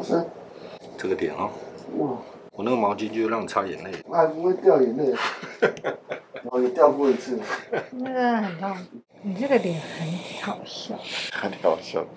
深。 这个点哦。哇！我那个毛巾就让你擦眼泪。 还不会掉眼泪。我也掉过一次。 那个很痛。你这个脸很好笑。 很好笑。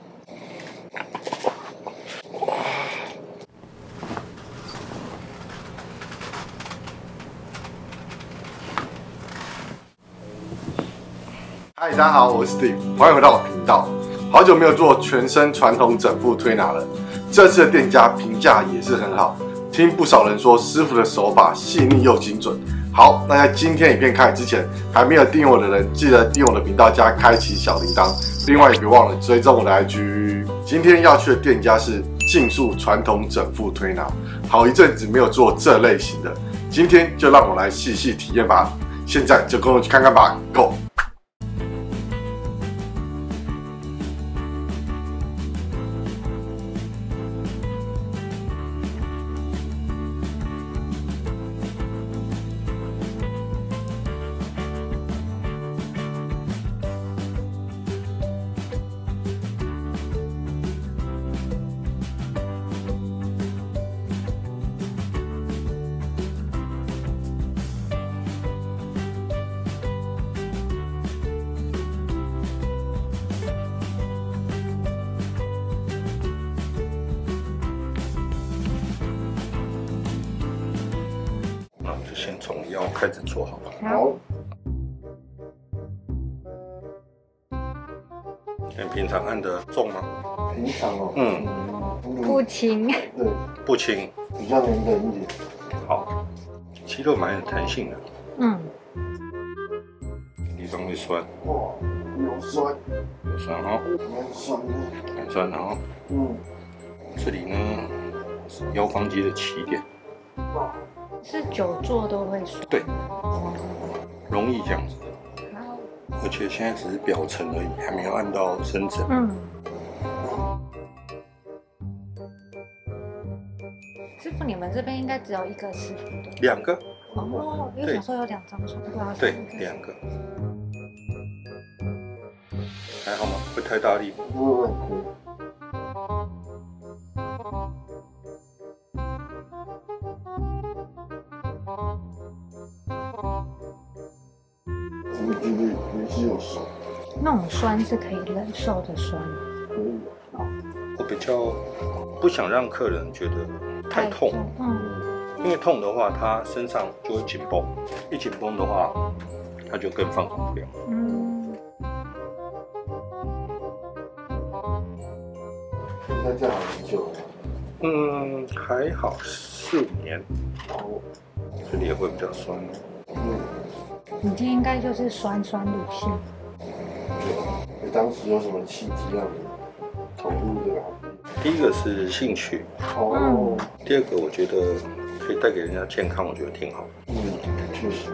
嗨，大家好，我是 Steve， 欢迎回到我频道。好久没有做全身传统整复推拿了，这次的店家评价也是很好，听不少人说师傅的手法细腻又精准。好，那在今天影片开始之前，还没有订阅我的人，记得订阅我的频道加开启小铃铛，另外也别忘了追踪我的 IG。今天要去的店家是竞速传统整复推拿，好一阵子没有做这类型的，今天就让我来细细体验吧。现在就跟我去看看吧 ，Go！ 先从腰开始做好了。 好。 你平常按的重吗？ 平常哦。 不轻。 对。 不轻。 比较能忍一点。 好。肌肉蛮有弹性的。地方会酸。 哇，有酸。 有酸哈。 蛮酸的。 蛮酸的哈。这里呢是腰方肌的起点。 是久坐都会酸。 对，容易这样子。而且现在只是表层而已，还没有按到深层。 师傅，你们这边应该只有一个师傅的。 2个。 哦，因为想说有2张床，不知道是对，2个。还好吗？会太大力吗？ 不会。也是有酸， 那种酸是可以忍受的酸。 可以。 我比较不想让客人觉得太痛，因为痛的话，他身上就会紧绷，一紧绷的话，他就更放松不了。 那这样很久了。 还好4、5年。这里也会比较酸。 你今天应该就是酸路线。 你当时有什么契机让你投入这个行业？ 第一个是兴趣，第二个我觉得可以带给人家健康，我觉得挺好。 确实。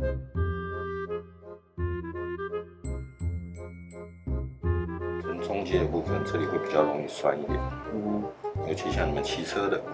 中阶的部分，这里会比较容易酸一点。尤其像你们骑车的。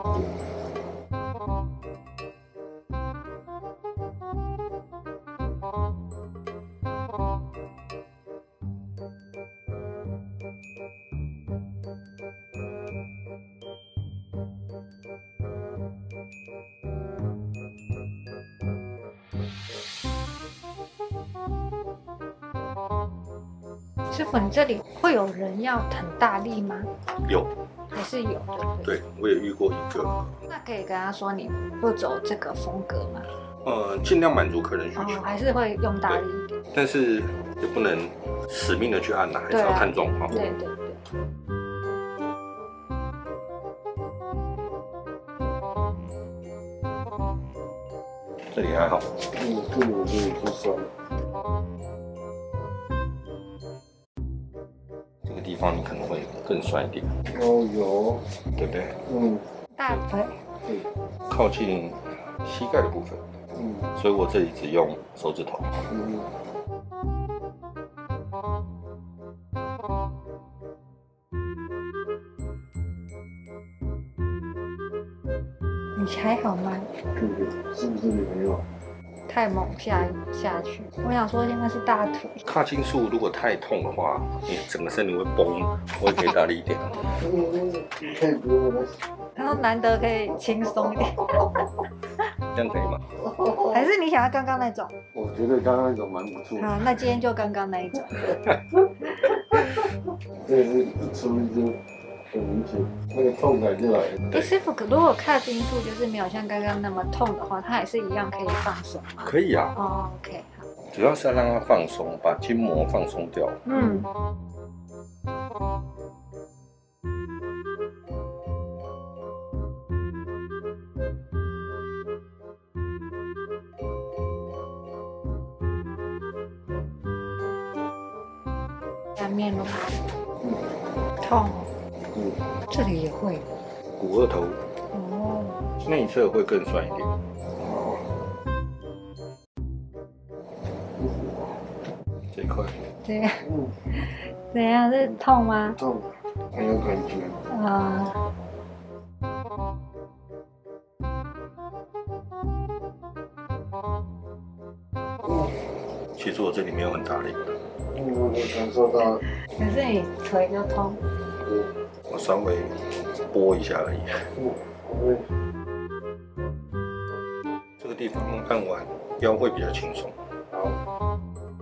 师傅，你这里会有人要很大力吗？ 有， 还是有的。 对，我也遇过一个。 那可以跟他说你不走这个风格吗？ 尽量满足客人需求。 还是会用大力一点。 但是也不能死命的去按啦，还是要看状况。 对。 这里还好。 这里我觉得不酸。 这个地方你可能会更酸一点。 有。对不对？ 大腿。 对。 靠近膝盖的部分。所以我这里只用手指头。 你还好吗？ 是不是你没有？ 太猛下去。我想说应该是大腿。 髂胫束如果太痛的话，你整个身体会崩，我也可以大力一点。 可以不用了。 然后难得可以轻松一点。 这样可以吗？ 还是你想要刚刚那种？ 我觉得刚刚那种蛮不错。 好，那今天就刚刚那一种。 这个是一出就很明显，那个痛感就来了。 师傅，如果髂胫束就是没有像刚刚那么痛的话，它也是一样可以放松吗？ 可以啊。 哦 ，OK， 好。 主要是要让它放松，把筋膜放松掉。 嗯。下面咯，痛，这里也会， 股二头哦， 内侧会更酸一点。这一块， 这样，怎样是痛吗？ 痛，很有感觉。 其实我这里没有很大力。 我感受到。 可是你腿就痛。 我稍微拨一下而已。这个地方按完腰会比较轻松。 好。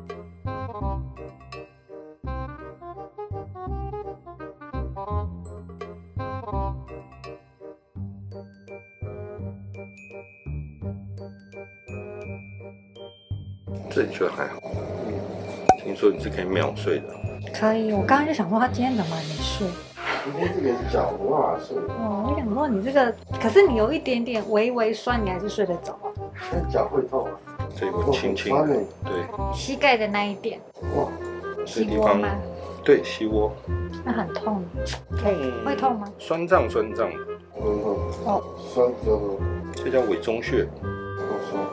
这里就还好。听说你是可以秒睡的。 可以，我刚刚就想说他今天怎么还没睡？ 今天这个脚没办法睡。 哦，我想说你这个，可是你有一点点微微酸，你还是睡得着啊？ 但脚会痛啊。 这里会轻轻的，对。 膝盖的那一点。哇，膝窝吗？ 对，膝窝。 那很痛，会痛吗？ 酸胀的。 哦，酸比较多。 这叫委中穴。 酸。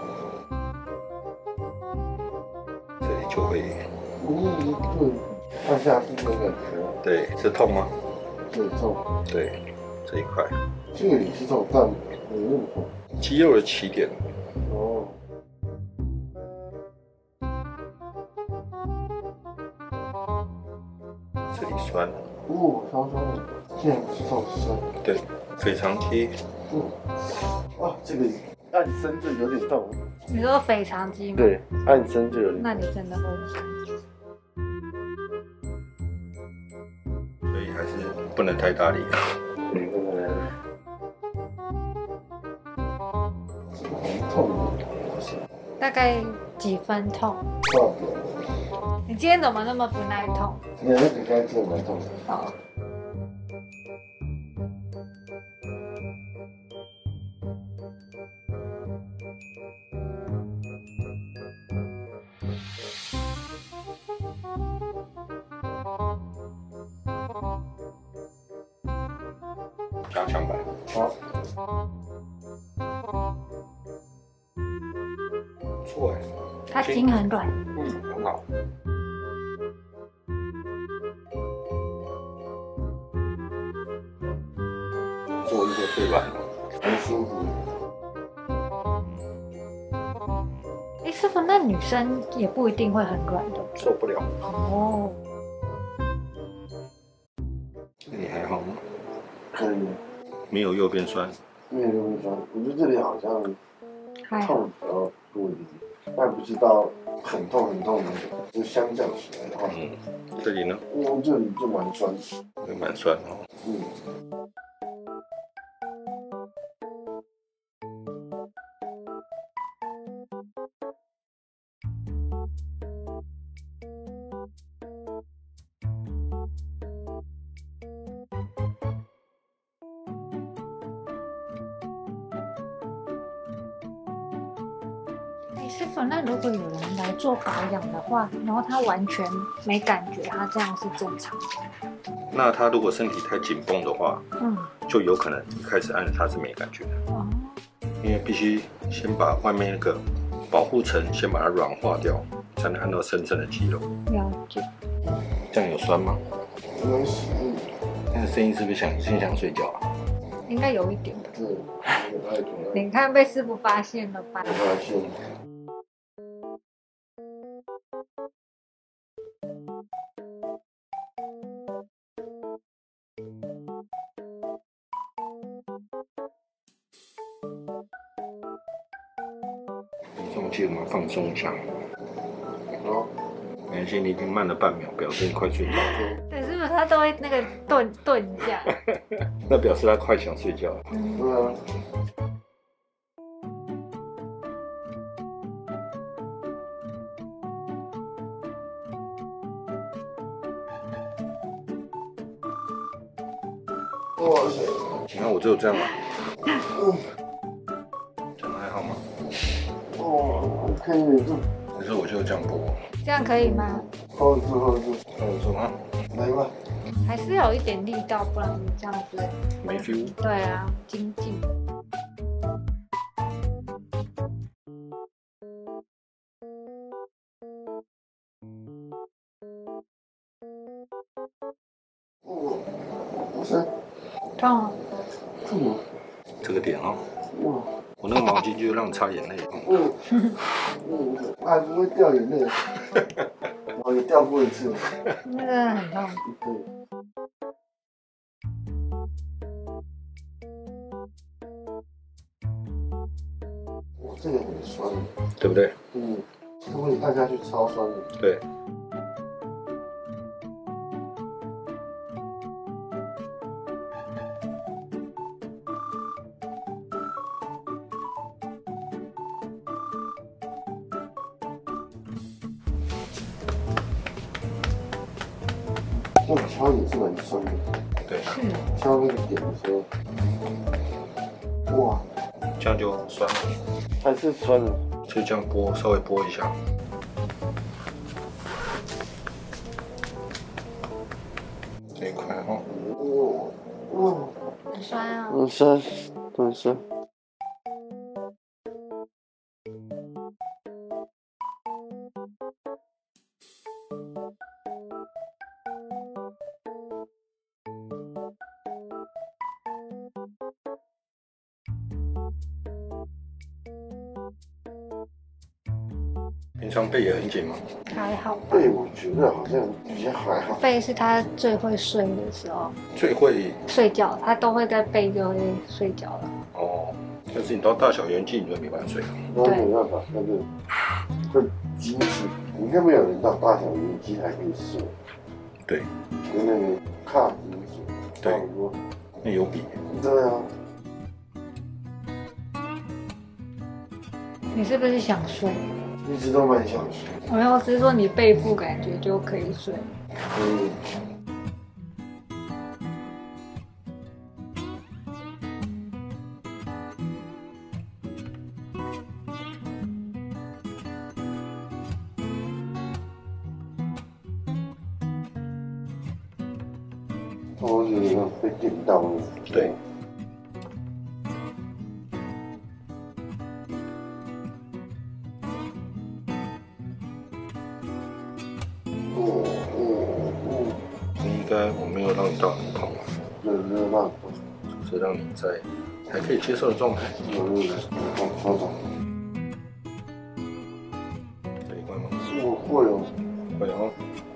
这里就会。 对，按下去的感觉。 对，是痛吗？ 这里痛。 对，这一块。 这个也是痛，但没那么痛。 肌肉的起点。 哦。 这里酸。 超酸的，竟然不是痛，是酸。 对，腓肠肌。 哇，这个按伸就有点痛。 你说腓肠肌吗？ 对，按伸就有点。 那你真的会有感觉。 所以还是不能太大力。 对，不能。痛。 大概几分痛？你今天怎么那么不耐痛？ 你那个刚才真的蛮痛的。 哦。 加强版。 好。 不错哎。 它筋很软。 很好。做一个最软的， 很舒服。 师傅，那女生也不一定会很软的。 受不了。 哦。 你还好吗？ 可以。 没有右边酸。 没有右边酸，我觉得这里好像痛比较多一点，但不知道很痛很痛的，就相较起来的话。 这里呢？ 这里就蛮酸的。 会蛮酸哦。 师傅，那如果有人来做保养的话，然后他完全没感觉，他这样是正常的？ 那他如果身体太紧绷的话，就有可能一开始按他是没感觉的。哦。因为必须先把外面那个保护层先把它软化掉，才能按到深层的肌肉。 了解。 这样有酸吗？ 没事。 那个声音是不是想睡觉啊？ 应该有一点。 对， 你看被师傅发现了吧？ 发现。 忘记我们放松一下。 好， 没关系，你已经慢了半秒，表示你快睡着了。 对，是不是他都会那个顿一下？ 那表示他快想睡觉了。 对啊。哇塞！ 你看我只有这样啊。这样还好吗？ 哦，可以这。 可是我就这样播。 这样可以吗？ hold住，hold住。 那我说啊， 来吧。 还是有一点力道，不然你这样子。 没 feel。 对啊，精进。 不是。 痛。 痛。 这个点哦。 哇。 我那个毛巾就让你擦眼泪。 还不会掉眼泪。我也掉过一次。 那个很痛。 对。哇，这个很酸， 对不对？ 如果你按下去超酸的。 对。 这种敲也是蛮酸的。 对。 敲那个点的时候，哇， 这样就酸了。 还是酸的。 就这样拨，稍微拨一下。这一块哈。 很酸啊。 很酸，很酸。 平常背也很紧吗？ 还好吧。 背我觉得好像比较还好。 背是他最会睡的时候。 最会睡觉，他都会在背就会睡觉了。 哦，但是你到大小圆肌你就没办法睡了。 那没办法，那就会精致。应该没有人到大小圆肌还可以睡。 对。 跟那个卡精致。 对。那有比。 对啊。 你是不是想睡？ 一直都蛮想睡。 没有，只是说你背部感觉就可以睡。 我觉得被电到了。 对。应该我没有让你到很痛啊， 没有办法， 只是让你在还可以接受的状态。 稍等。 这一块吗？ 我会哦。 会哦。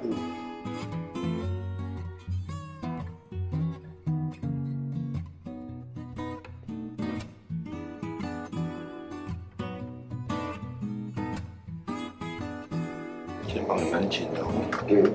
肩膀也蛮紧的哦。 对。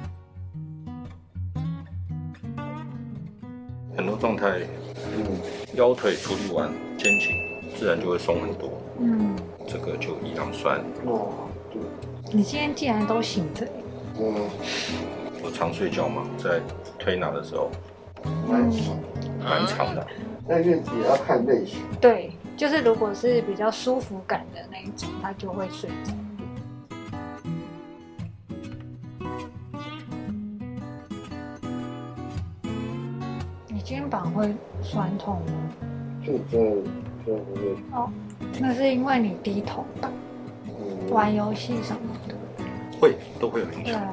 很多状态， 腰腿处理完，肩颈自然就会松很多。这个就一样酸。 哦，对。 你今天既然都醒着， 我常睡觉嘛，在推拿的时候，蛮长的。 但是也要看类型。 对，就是如果是比较舒服感的那一种，他就会睡着。你肩膀会酸痛吗？ 就不会。 哦，那是因为你低头吧，玩游戏什么的， 都会有影响。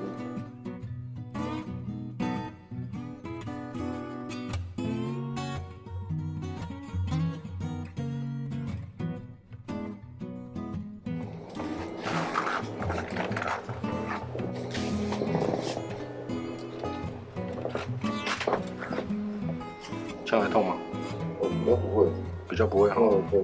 这样会痛吗？ 比较不会， 比较不会哈。 对。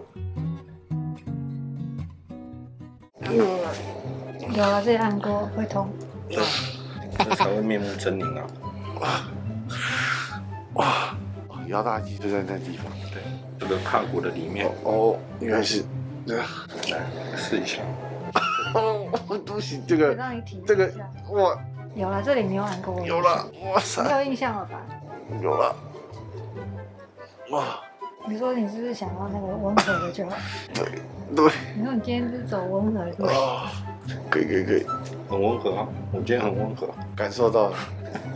有了这按过会痛。 对，这才会面目狰狞啊！ 哇，腰大肌就在那地方。 对，这个胯骨的里面。 哦，原来是。来试一下。 哦，不行，这个让你体验这个哇， 有了，这里没有按过。 有了，哇塞， 你有印象了吧？ 有了。哇！ 你说你是不是想要那个温和的就好？ 对。 你说你今天是走温和的路线。 可以， 很温和啊！我今天很温和， 感受到了。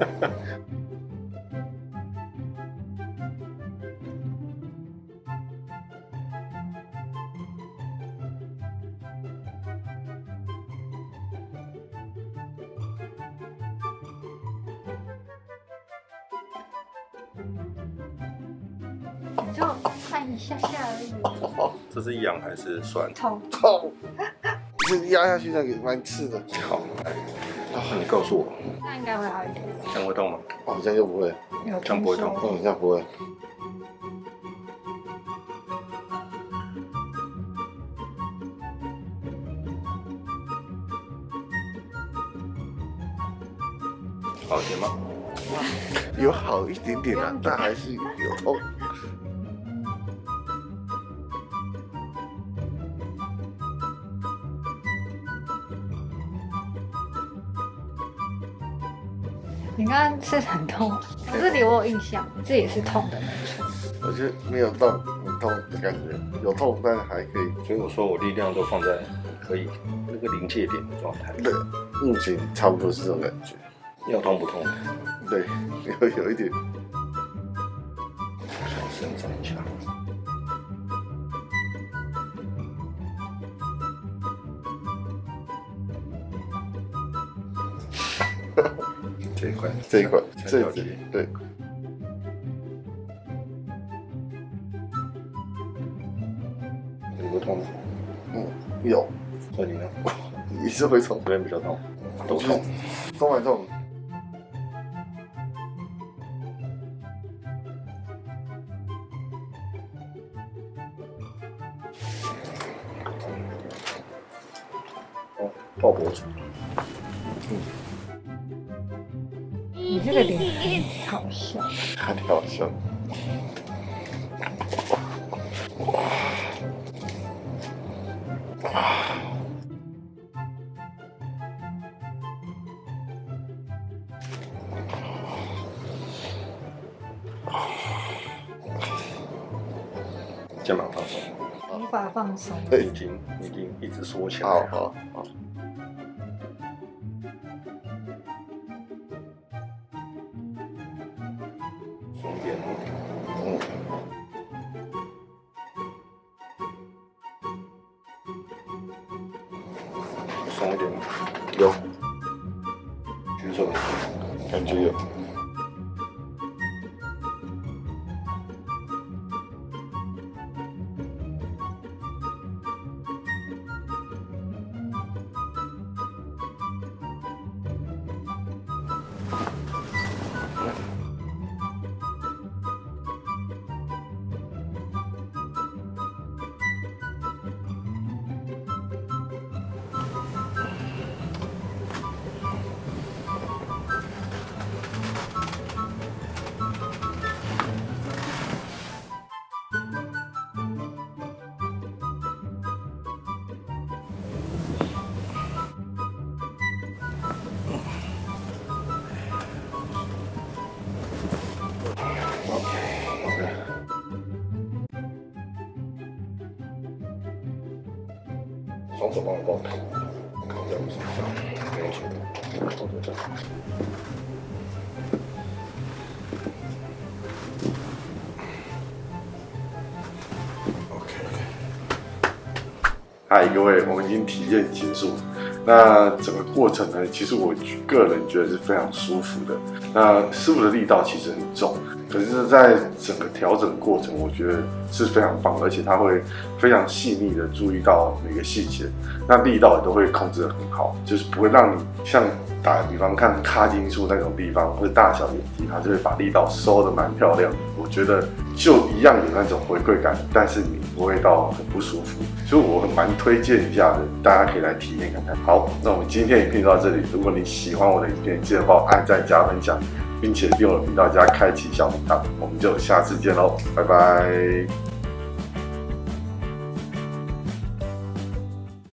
你就按一下下而已。 这是痒还是酸？ 痛。 这压下去那个蛮刺的。 好，那你告诉我， 那应该会好一点。 这样会痛吗？ 哦，这样就不会。 这样不会痛。 这样不会。 好一点吗？ 有好一点点啊，但还是有痛。 你刚刚是很痛，这里我有印象，这也是痛的，没错。 我觉得没有到很痛的感觉，有痛但是还可以。 所以我说我力量都放在可以那个临界点的状态。 对，目前差不多是这种感觉。 要痛不痛？ 对，有一点。 想伸展一下。这一块， 这里，对。 有没有痛吗？ 有。 那你呢？ 也是会痛， 这边比较痛，都痛， 都蛮痛。 抱脖子。 你这个脸很好笑， 很好笑。 肩膀放松， 无法放松。 已经一直缩起来。 好。 松一点。松一点吗？ 有。 举手。 感觉有。 手帮我抱头，靠在我身上，不用紧张，抱着这。 嗨，各位，我们已经体验结束。那整个过程呢，其实我个人觉得是非常舒服的。那师傅的力道其实很重，可是，在整个调整过程，我觉得是非常棒的，而且他会非常细腻的注意到每个细节，那力道也都会控制得很好，就是不会让你像打个比方看卡金树那种地方或者大小眼睛，他就会把力道收得蛮漂亮的。我觉得就一样有那种回馈感，但是你不会到很不舒服，所以我蛮推荐一下的，大家可以来体验看看。好，那我们今天影片就到这里。如果你喜欢我的影片，记得帮我按赞加分享，并且订阅我的频道加开启小铃铛。我们就下次见喽，拜拜。